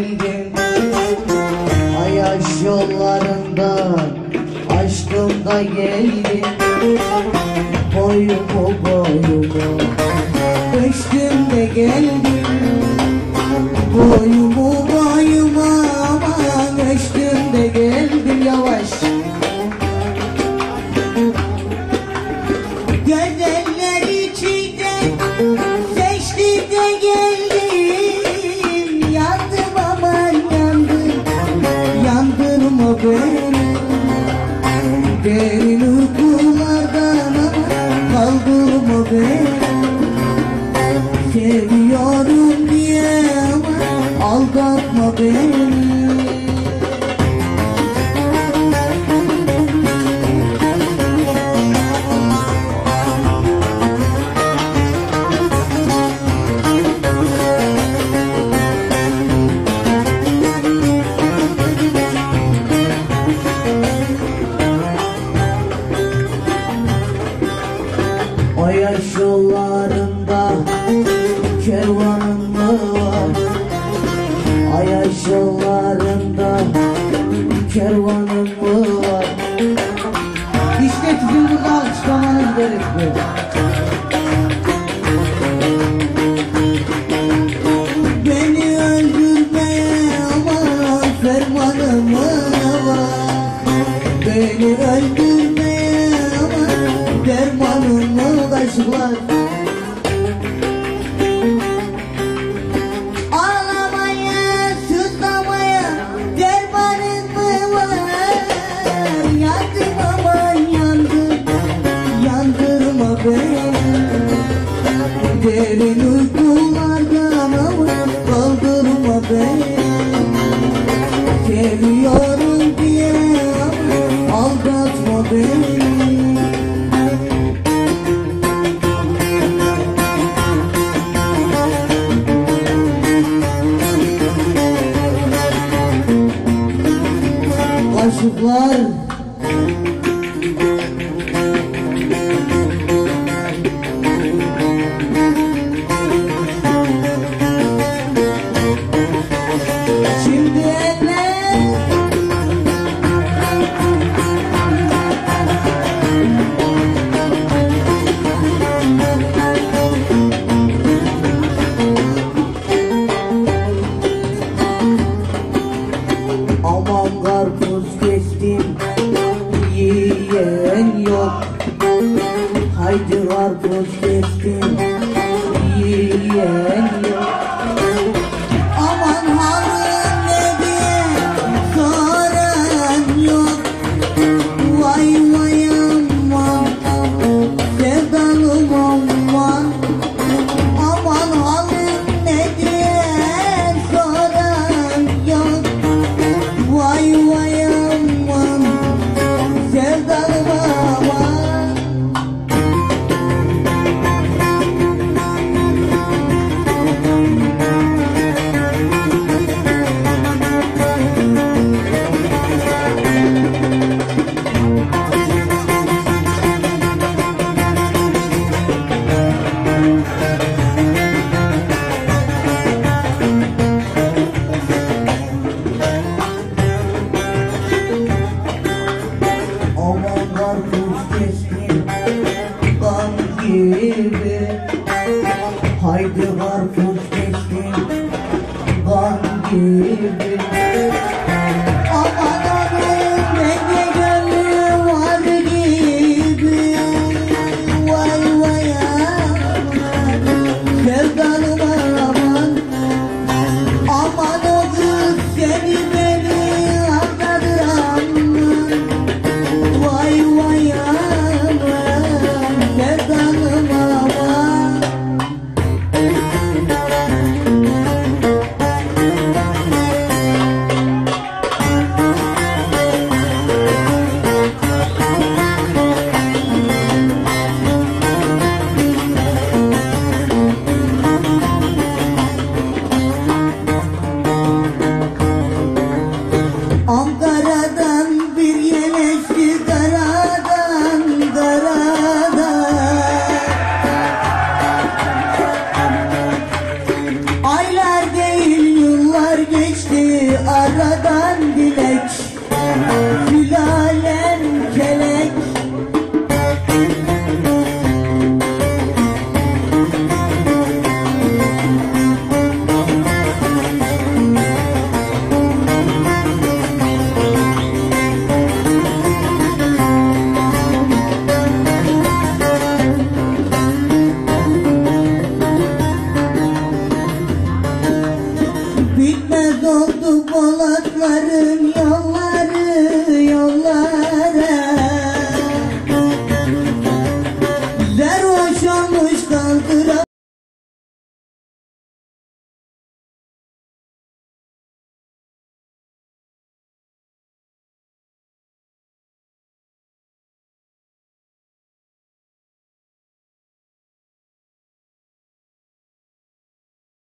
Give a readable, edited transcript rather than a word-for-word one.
geldim. Ayaş yollarından aşkım da geldim. Boyumu boyumu düştüm de geldim. Boyumu boyuma aman düştüm de geldim yavaş. Gözeller içinde seçtim de geldim. Yandım aman yandım, yandırma beni. Derin uykulardan kaldırma beni. Seviyorum diye aldatma beni. Ayaş yollarında kervanım mı var? Ayaş yollarında kervanım mı var? İşte sizin burada alkışlamanız gerekiyor. Beni öldürmeye aman fermanım mı var? Beni öldürmeye aman dermanım mı kaşıklar? Ağlamaya, sızlamaya dermanım mı var? Yandım aman yandım, yandırma beni. Derin uykulardan aman kaldırma beni. Seviyorum diye aldatma beni. Aşıklar şimdi eller aman karpuz kestim yiyen yok. Haydi karpuz kestim yiyen yok. Aman halım ne diye soran yok. Vay vay aman sevdalım aman. Aman halım ne diye soran yok. Vay vay aman sevdalım aman. Aman karpuz kestim kan gibi. Haydi karpuz kestim kan gibi. Aman aman bende gönlüm var gibi. Vay vay aman sevdalım aman. Aman o kız seni beni aldadır aman. Vay vay aman sevdalım aman. oldu Polatların